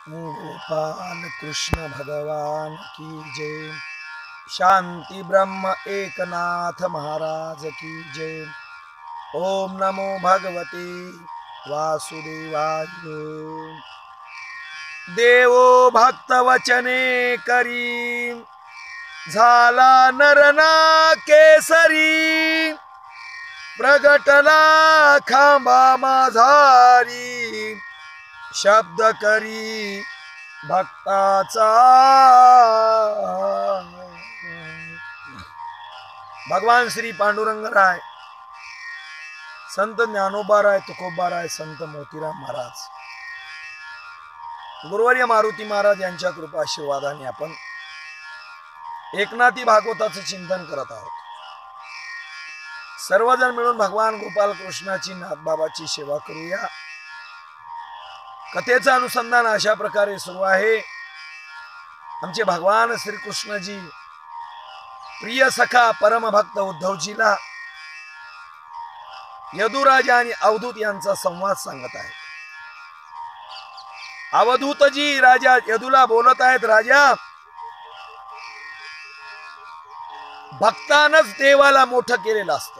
गोपाल कृष्ण भगवान की जय। शांति ब्रह्म एकनाथ महाराज की जय। ओम नमो भगवते वासुदेवाय। देवो भक्त वचने करी झाला नरना केसरी। प्रगटला खांबा माझारी शब्द करी भक्ताचा। भगवान श्री पांडुरंग राय, संत ज्ञानोबा राय, तुकोबा राय, संत मोतीराम महाराज, गुरुवर्य मारुती महाराज यांच्या कृपा आशीर्वादाने आपण एकनाथी भागवताचे चिंतन करत आहोत। सर्वजण मिळून भगवान गोपाल कृष्णाची नाथबाबाची सेवा करूया। कथेचं अनुसंधान अशा प्रकारे सुरू आहे। आमचे भगवान श्री कृष्णजी प्रिय सखा परम भक्त उद्धवजीला यदुराजा आणि अवधूत यांचा संवाद सांगत आहेत। अवधूतजी राजा यदूला बोलत आहेत, राजा, भक्तानच देवाला मोठं केलेलं असतं,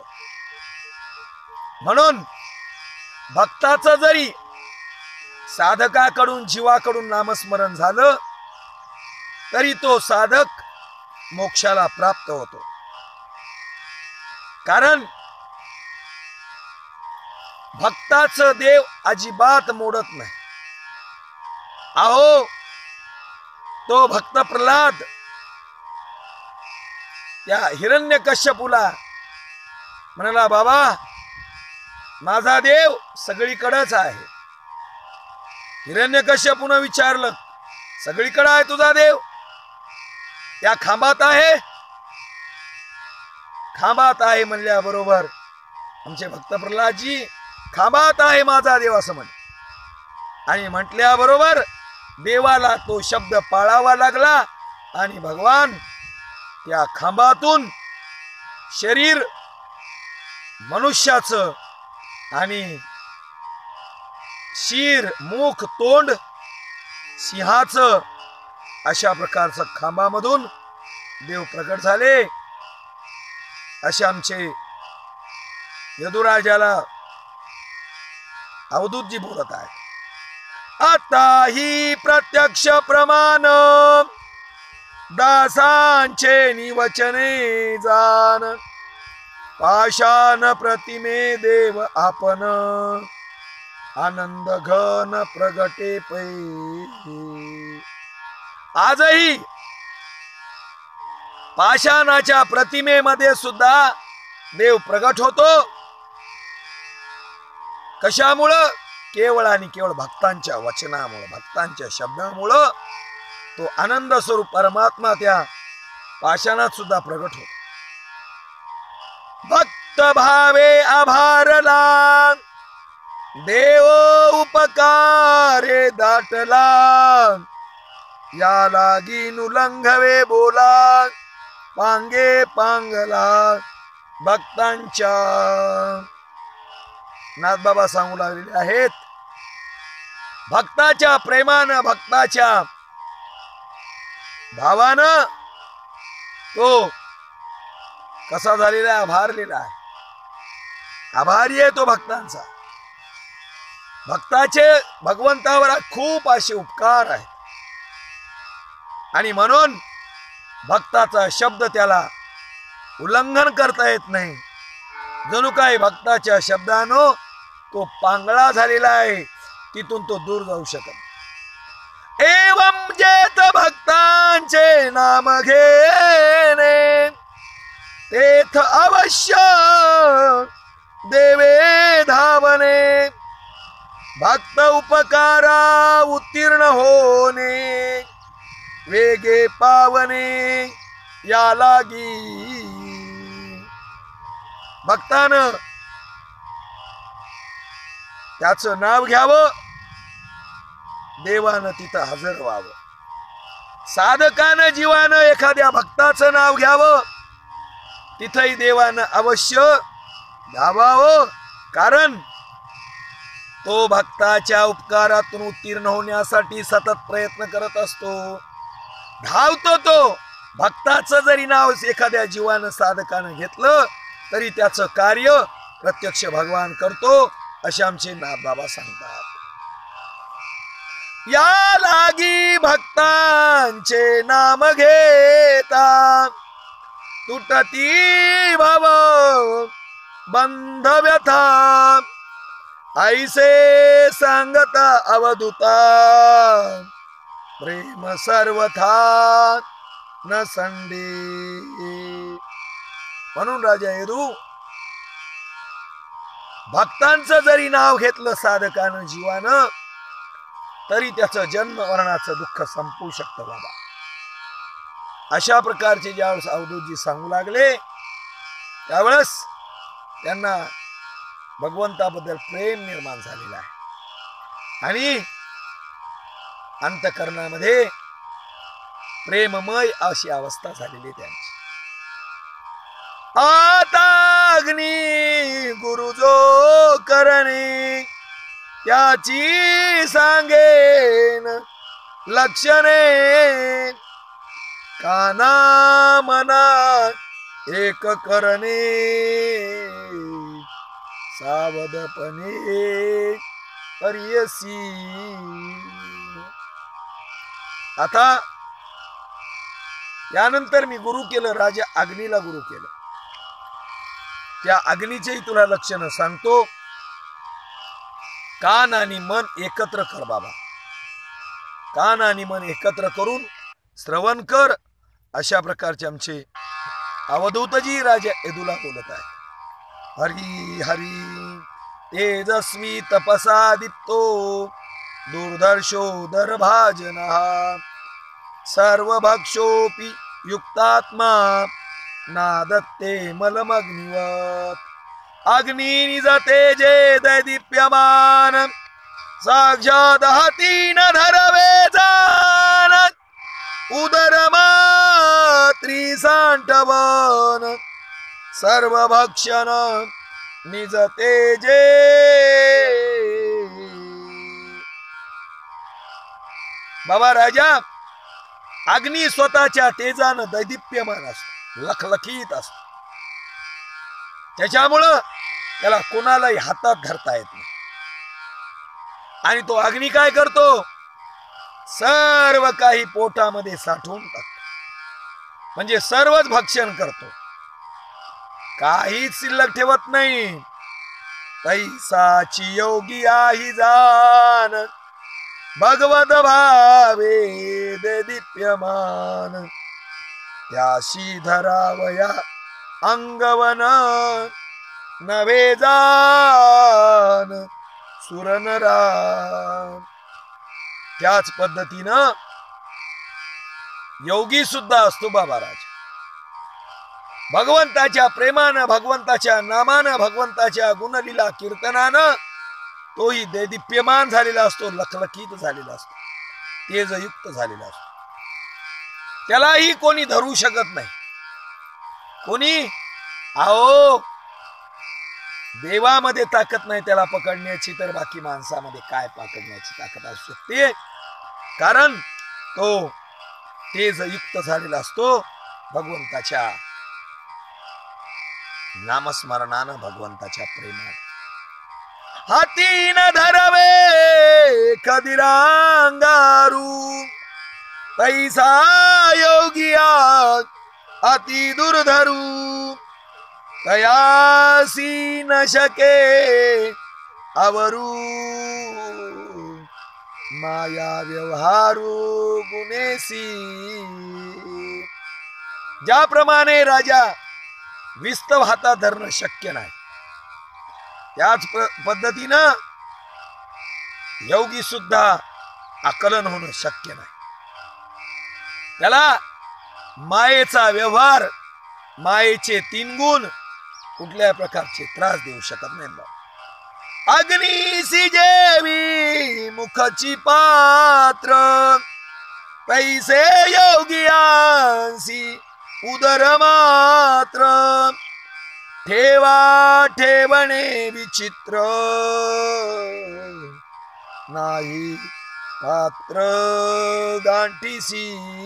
म्हणून भक्ताचं जरी साधकाकडून जीवाकडून नामस्मरण झालं तरी तो साधक मोक्षाला प्राप्त होतो। कारण भक्ताचं देव अजिबात मोडत नाही। अहो, तो भक्त प्रल्हाद त्या हिरण्यकश्यपूला म्हणाला, बाबा, माझा देव सगळीकडेच आहे। हिरण्यकश्यपूने विचारलं, सगळीकडे आहे तुझा देव? त्या खांबात आहे? खांबात आहे म्हणल्याबरोबर आमचे भक्त प्रल्हादजी खांबात आहे माझा देव असं म्हणे। आणि म्हटल्याबरोबर देवाला तो शब्द पाळावा लागला आणि भगवान त्या खांबातून शरीर मनुष्याचं आणि शीर, मुख, तोंड सिंहाचं अशा प्रकारचं खांबामधून देव प्रकट झाले। असे आमचे यदुराजाला अवधूतजी बोलत आहेत। आता ही प्रत्यक्ष प्रमाण दासांचे निवचने जान। पाषाण प्रतिमे देव आपण आनंद घन प्रगटे पै। आजही पाषाणाच्या प्रतिमेमध्ये सुद्धा देव प्रगट होतो। कशामुळं? केवळ आणि केवळ भक्तांच्या वचनामुळे, भक्तांच्या शब्दामुळं तो आनंद स्वरूप परमात्मा त्या पाषाणात सुद्धा प्रगट होतो। भक्त भावे आभारला देव उपकारे दाटला। या लागी नुलंघवे बोला पांगे पांगला भक्तांच्या। नाथबाबा सांगू लागलेले आहेत, भक्ताच्या प्रेमानं, भक्ताच्या भावानं तो कसा झालेला आहे? आभारलेला आहे। आभारी आहे तो भक्तांचा। भक्ताचे भगवंतावर खूप असे उपकार आहेत आणि म्हणून भक्ताचा शब्द त्याला उल्लंघन करता येत नाही। जणू काय भक्ताच्या शब्दानो तो पांगळा झालेला आहे, तिथून तो दूर जाऊ शकत। एवं जेत भक्तांचे नाम घेणे तेथ अवश्य देवे धावणे। भक्त उपकारा उत्तीर्ण होणे वेगे पावने या लागी। भक्तानं त्याचं नाव घ्यावं, देवानं तिथं हजर व्हावं। साधकानं, जीवानं एखाद्या भक्ताचं नाव घ्यावं, तिथंही देवानं अवश्य धावावं। कारण तो भक्ताच्या उपकारातून उत्तीर्ण होण्यासाठी सतत प्रयत्न करत असतो, धावतो तो. भक्ताचं जरी नाव एखाद्या जीवानं साधकानं घेतलं तरी त्याचं कार्य प्रत्यक्ष भगवान करतो, असे आमचे नाथबाबा सांगतात. या लागी भक्तांचे नाम घेता तुटती भव बंध व्यथा, ऐसे सांगता अवधूता प्रेम सर्वथा न संडे. म्हणून राजा येदू भक्तांचं जरी नाव घेतलं साधकानं जीवानं तरी त्याचं जन्म मरणाचं दुःख संपू शकतं बाबा. अशा प्रकारचे ज्यावेळेस अवधूतजी सांगू लागले त्यावेळेस त्यांना भगवंताबद्दल प्रेम निर्माण झालेला आहे आणि अंतःकरणामध्ये प्रेममय अशी अवस्था झालेली त्यांची. आता अग्नी गुरु जो करणे त्याची सांगेन लक्षणे, काना मना एक करणे सावधपणे हरियसी. आता यानंतर मी गुरु केलं, राजा अग्नीला गुरु केलं. त्या अग्नीचेही तुला लक्षण सांगतो. कान आणि मन एकत्र कर बाबा, कान आणि मन एकत्र करून श्रवण कर. अशा प्रकारचे आमचे अवधूतजी राजा यदूला बोलत आहे. हरी हरी तेजस्वी तपसा दीप्तो दुर्धर्षो दर्भाजना, सर्वभक्षोपि युक्तात्मा नादत्ते मलमग्निवत, अग्नी निजते जे दैदीप्यमान साक्षात हाती न धरवे जान, उदरमा त्रिसांठवन सर्वभक्षण निजते जे. बाबा राजा अग्नी स्वतःच्या तेजानं दैदिप्यमान असतो, लखलखीत असतो. त्याच्यामुळं त्याला कोणालाही हातात धरता येत नाही. आणि तो अग्नी काय करतो, सर्व काही पोटामध्ये साठवून टाकतो, म्हणजे सर्वच भक्षण करतो, काहीच शिल्लक ठेवत नाही. तैसाची योगी आही जान भगवत भावे दीप्यमान, त्याशी धरावया अंगवन नवे जान सुरनरा. त्याच पद्धतीनं योगी सुद्धा असतो बाबा राजा. भगवंताच्या प्रेमानं, भगवंताच्या नामानं, भगवंताच्या गुणलीला कीर्तनानं तोही देदीप्यमान झालेला असतो, लखलखीत झालेला असतो, तेजयुक्त झालेला असतो. त्यालाही कोणी धरू शकत नाही. कोणी आओ देवामध्ये ताकद नाही त्याला पकडण्याची, तर बाकी माणसामध्ये काय पकडण्याची ताकद असू शकते. कारण तो तेजयुक्त झालेला असतो भगवंताच्या नामस्मरणानं, भगवंताच्या प्रेमानं. हाती न धरवे कदिरांगारू तैसा योगिया अति दुर्धरू, तयासी न शके अवरू माया व्यवहारू गुणेसी. ज्याप्रमाणे राजा विस्तव हातात धरणं शक्य नाही, त्याच पद्धतीनं योगी सुद्धा आकलन होणं शक्य नाही. त्याला मायेचा व्यवहार, मायेचे 3 गुण कुठल्या प्रकारचे त्रास देऊ शकत नाही. अग्निसी जेवी मुखची पात्र पैसे योगियांसी उदर मात्र, ठेवा ठेवणे विचित्र नाही पात्र गांठीसी.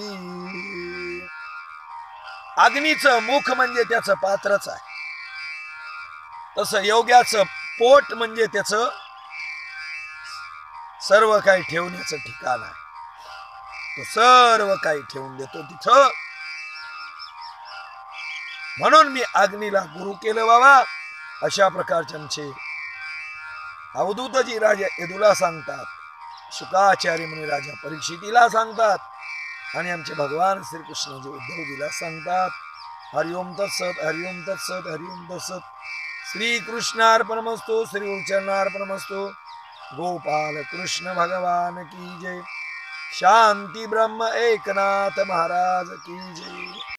अग्नीचं मुख म्हणजे त्याचं पात्रच आहे, तसं योग्याचं पोट म्हणजे त्याचं सर्व काही ठेवण्याचं ठिकाण आहे. तो सर्व काही ठेवून देतो तिथं. म्हणून मी अग्नीला गुरु केलं बाबा. अशा प्रकारचे आमचे अवधूतजी राजा यदूला सांगतात, शुकाचार्य मुनी राजा परीक्षितीला सांगतात, आणि आमचे भगवान श्रीकृष्णजी उद्धवजीला सांगतात. हरिओम तत्सत, हरिओम तत्सत, हरिओम तत्सत. श्री कृष्णार्पणमस्तु, श्री गुरुचरणार्पणमस्तु. गोपाल कृष्ण भगवान की जय. शांति ब्रह्म एकनाथ महाराज की जय.